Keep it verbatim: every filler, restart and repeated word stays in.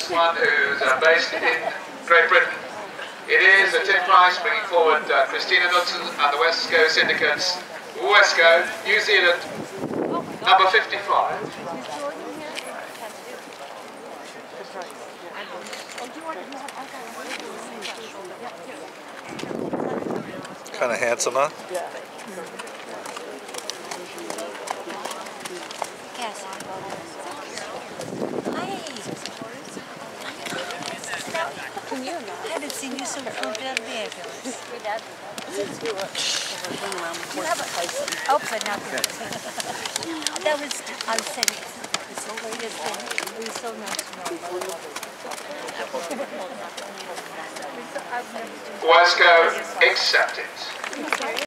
this one who's uh, based in Great Britain. It is a Tim Price bringing forward uh, Christina Knudsen and the Wesko syndicates. Wesko, New Zealand, number fifty-five. Kind of handsome, huh? Yeah. Yes. Hi. Can you imagine? I haven't seen you so fabulous. Your dad. You have a outfit now. That was, I was saying, it's the latest thing. It was so nice to know. Wesko accepted.